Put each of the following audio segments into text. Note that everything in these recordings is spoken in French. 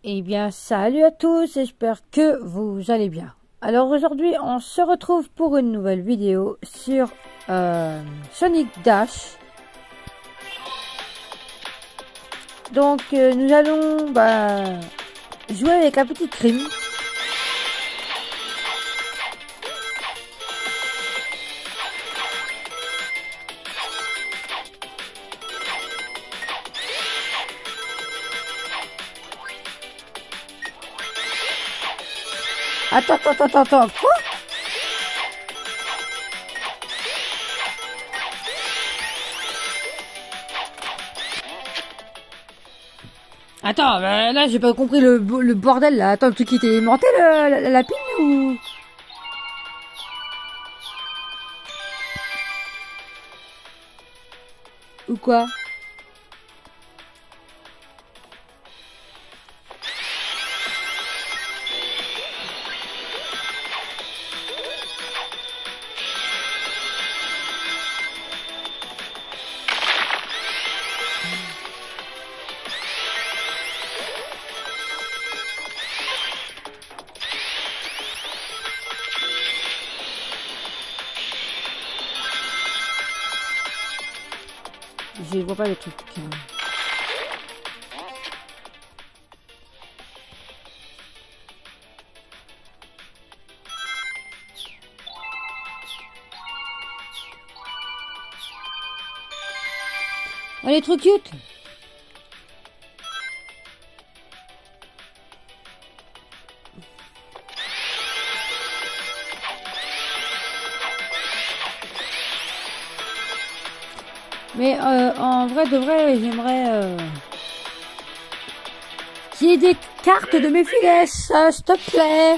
Eh bien, salut à tous, j'espère que vous allez bien. Alors aujourd'hui, on se retrouve pour une nouvelle vidéo sur Sonic Dash. Donc, nous allons jouer avec un petit crime. Attends, quoi? Attends, là j'ai pas compris le bordel là. Attends, le truc qui était aimanté, la pile ou quoi? Je vois pas le truc. Elle est trop cute. Mais en vrai de vrai, j'aimerais qu'il y ait des cartes de mes filets, s'il te plaît.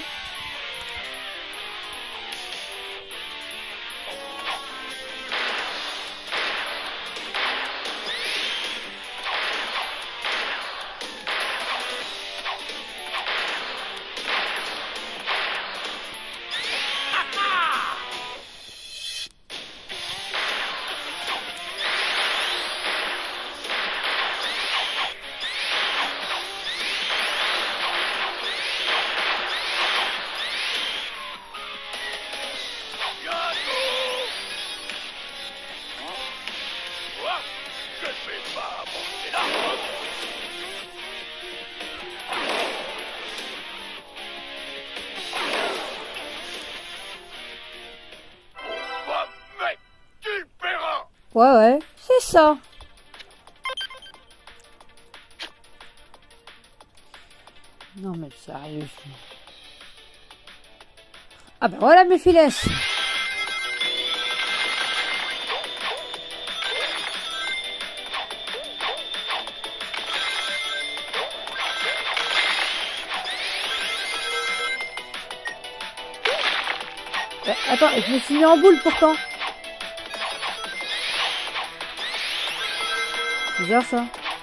Ouais, c'est ça. Non mais sérieux. Ah ben voilà mes filets. Attends, je me suis mis en boule pourtant. Bizarre ça.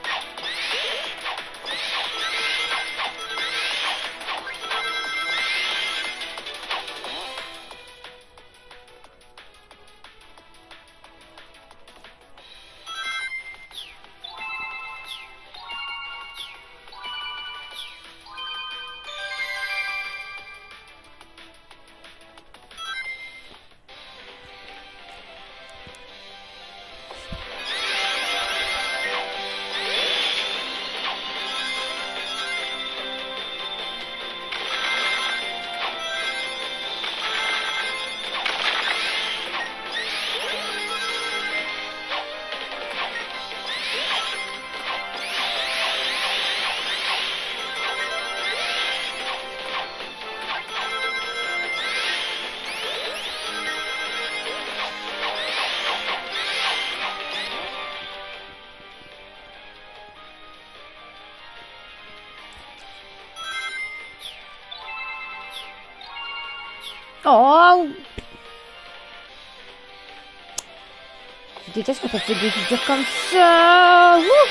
Oh! Je déteste quand ça fait des figures comme ça. Ouh!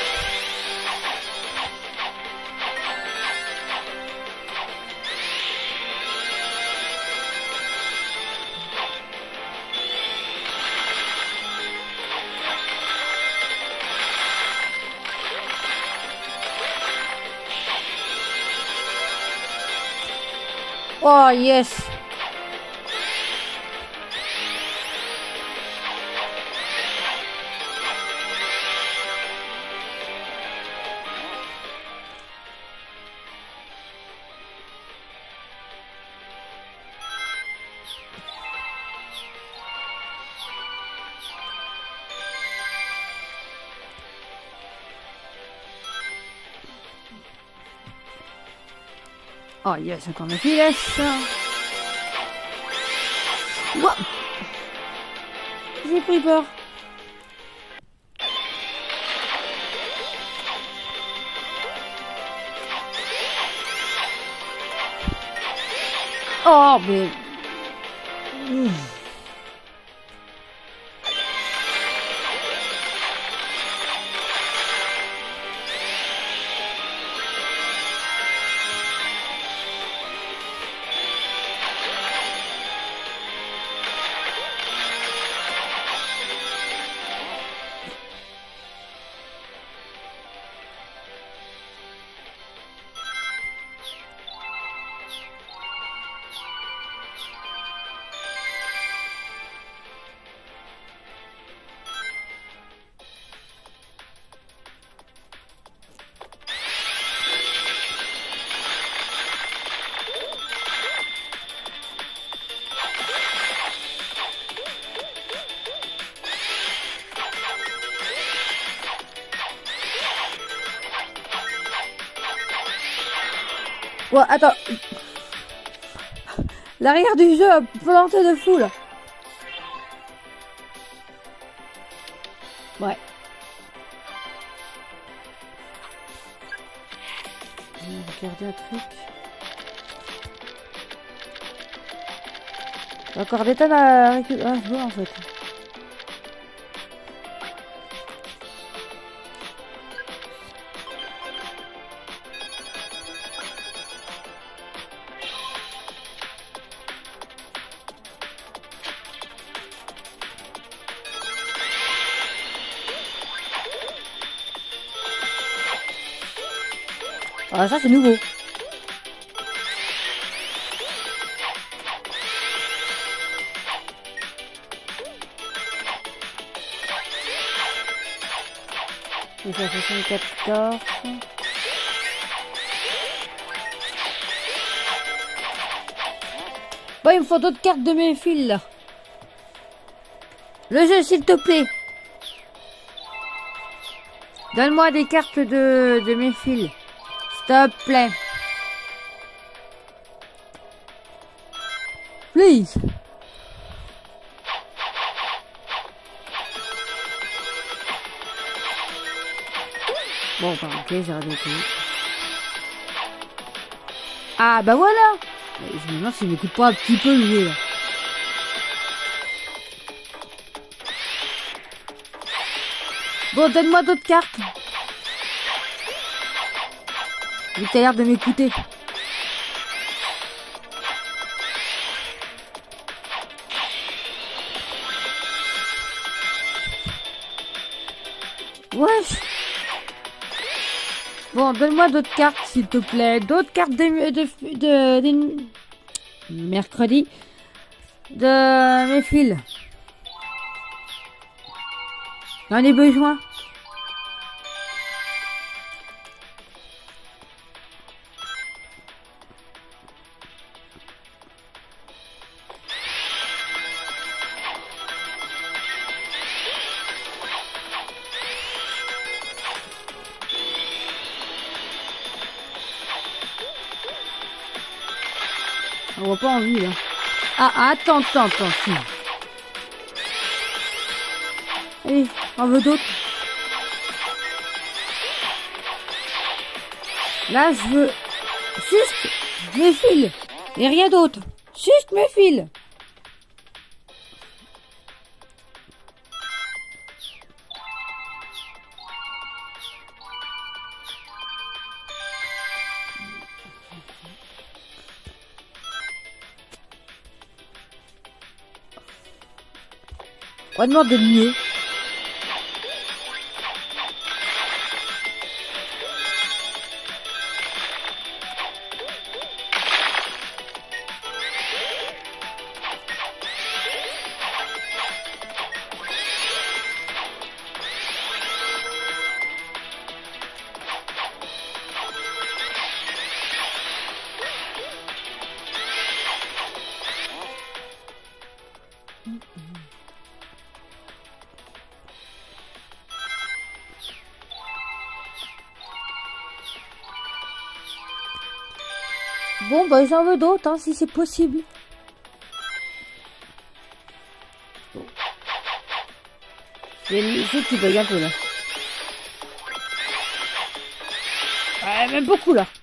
Oh, yes. Oh yes, encore mes filets. Wow. J'ai pris peur. Oh mais... Ouais, attends. L'arrière du jeu a planté de fou là. Ouais. Je vais regarder un truc. Encore des tonnes à récupérer. Ah, je vois en fait. Ah, ça c'est nouveau. Et ça fait 74. Bon, il me faut d'autres cartes de mes fils là. Le jeu, s'il te plaît. Donne-moi des cartes de mes fils. S'il te plaît. Please. Bon, bah, ok, j'ai arrêté. Ah, bah voilà. Je me demande s'il m'écoute pas un petit peu le jeu, là. Bon, donne-moi d'autres cartes. Vu que t'as l'air de m'écouter. Wesh. Bon, donne-moi d'autres cartes, s'il te plaît. D'autres cartes de mercredi. De mes fils. J'en ai besoin. On voit pas envie là. Ah, attends. Si. Allez, on veut d'autres. Là, je veux juste mes fils. Et rien d'autre. Juste mes fils. On va demander mieux. Bon, bah j'en veux d'autres, hein, si c'est possible. Bon. Il y a une chose qui bug un peu là. Ouais, même beaucoup là.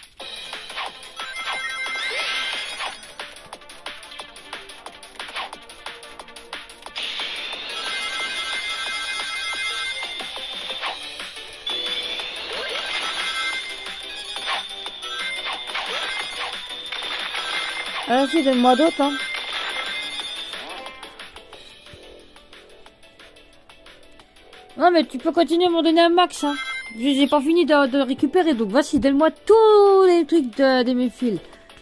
Vas-y, donne-moi d'autres, hein. Non, mais tu peux continuer à m'en donner un max, hein. J'ai pas fini de récupérer, donc vas-y, donne-moi tous les trucs de mes fils.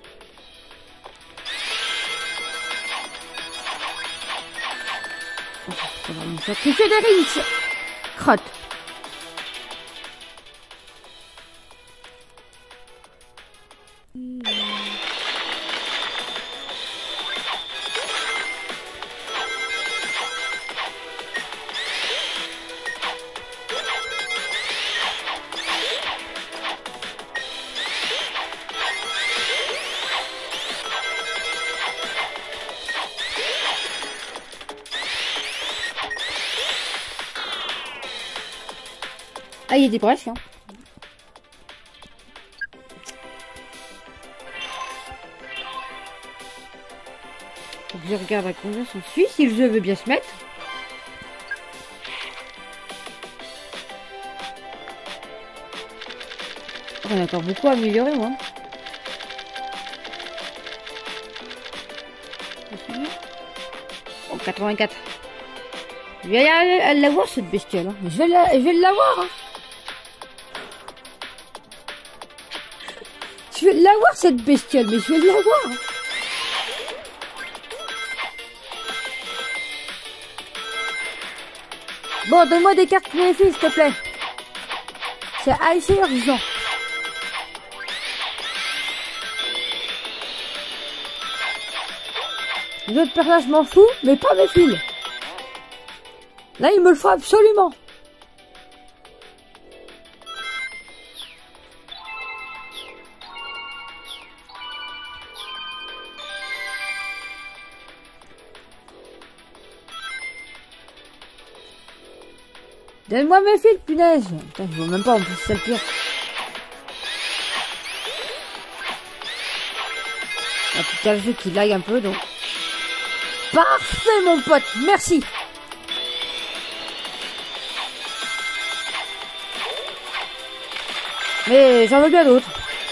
Ça va me sacrifier des rings. Crotte. Ah, il y a des brèches, hein. Donc je regarde à combien s'en suit, si le jeu veut bien se mettre. On a encore beaucoup à améliorer, moi. Oh, 84. Je vais aller l'avoir, cette bestiole, hein. Je vais l'avoir, hein. Je vais l'avoir, cette bestiole, mais je vais l'avoir. Bon, donne-moi des cartes pour les filles, s'il te plaît. C'est assez urgent. Les autres personnages, je m'en fous, mais pas mes fils. Là, il me le faut absolument. Donne-moi mes fils, punaise. Putain, je vois même pas en plus, c'est le pire. Ah putain, le jeu qui lag un peu, donc. Parfait, mon pote, merci. Mais j'en veux bien d'autres.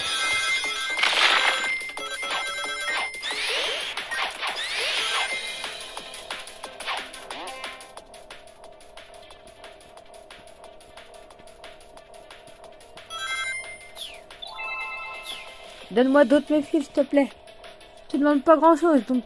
Donne-moi d'autres mes fils, s'il te plaît. Je te demande pas grand-chose, donc.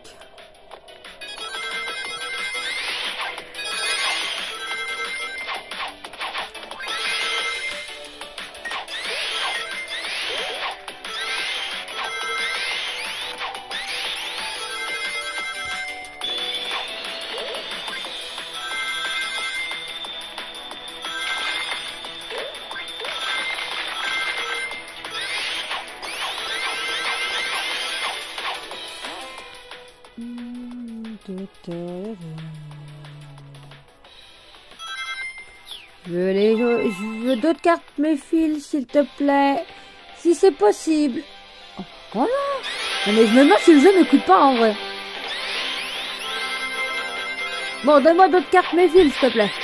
Je veux d'autres cartes, mes fils, s'il te plaît. Si c'est possible. Oh, voilà. Non, mais je me demande si le jeu m'écoute pas, en vrai. Bon, donne-moi d'autres cartes, mes fils, s'il te plaît.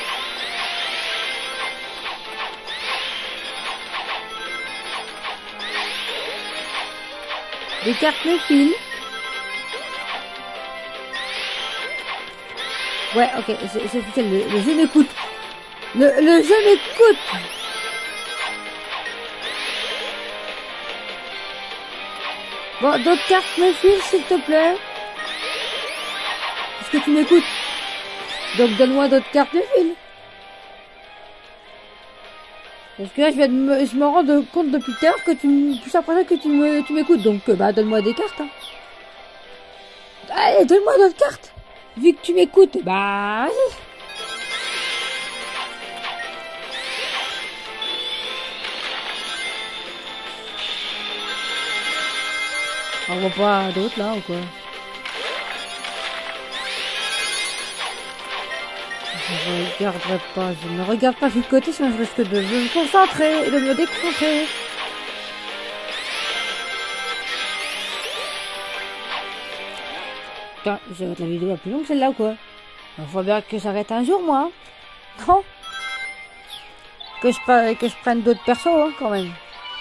Des cartes, mes fils. Ouais, ok, c'est officiel, le jeu m'écoute. Le jeu m'écoute. Bon, d'autres cartes, mes fils, s'il te plaît. Est-ce que tu m'écoutes? Donc donne-moi d'autres cartes, mes fils. Parce que là, je me rends compte depuis tout à l'heure que plus après que tu m'écoutes. Donc, bah, donne-moi des cartes, hein. Allez, donne-moi d'autres cartes. Vu que tu m'écoutes, bah, vas-y. On voit pas d'autres là ou quoi? Je ne regarde pas du côté, sinon je risque de me concentrer et de me déconcentrer. Putain, je vais mettre la vidéo la plus longue celle-là ou quoi? Il faut bien que j'arrête un jour moi. Non? Que je prenne d'autres persos hein, quand même.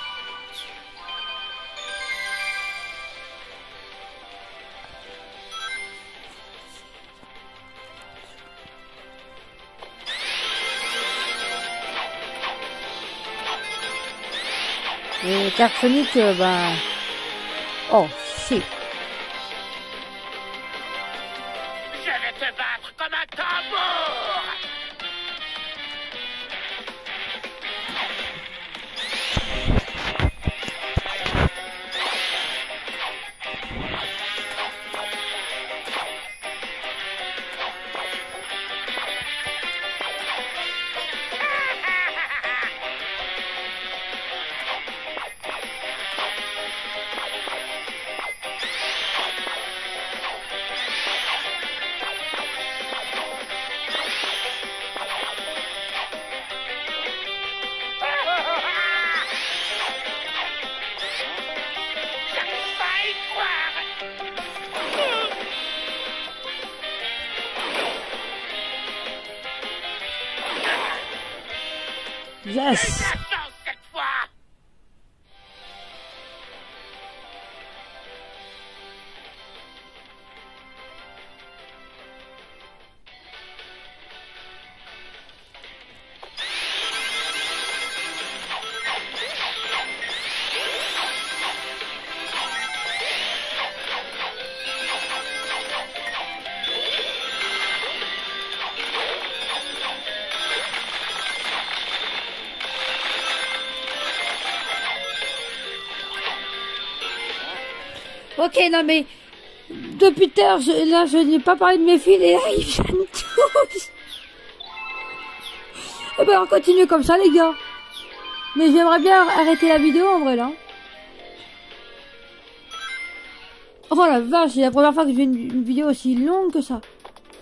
Et carte Sonic, bah... Oh, shit. Je vais te battre comme un tambour. Yes! Ok, non mais... Depuis tout à l'heure, je n'ai pas parlé de mes fils et là, ils viennent tous. Et ben on continue comme ça les gars. Mais j'aimerais bien arrêter la vidéo en vrai là. Oh la vache, c'est la première fois que je fais une vidéo aussi longue que ça.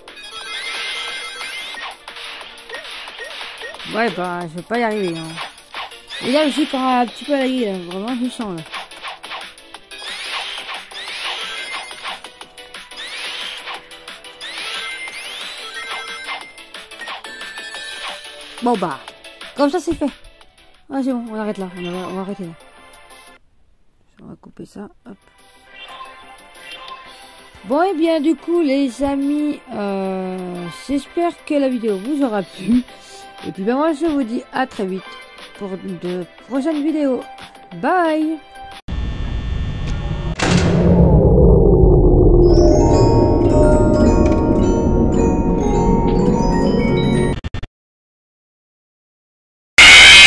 Ouais bah je vais pas y arriver hein. Et là aussi par un petit peu à la gueule, vraiment je sens là. Bon bah, comme ça c'est fait. Ah c'est bon, on arrête là, on va arrêter là. On va couper ça, hop. Bon et bien du coup les amis, j'espère que la vidéo vous aura plu. Et puis ben moi je vous dis à très vite pour de prochaines vidéos. Bye.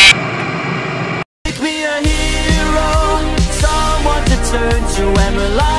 Turn to and rely